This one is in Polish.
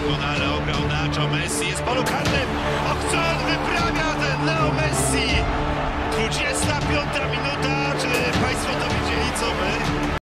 Doskonale obrał Nacho. Messi jest w polu karnym. Och, co on wyprawia, ten Leo Messi! 25 minuta. Czy Państwo to widzieli, co my?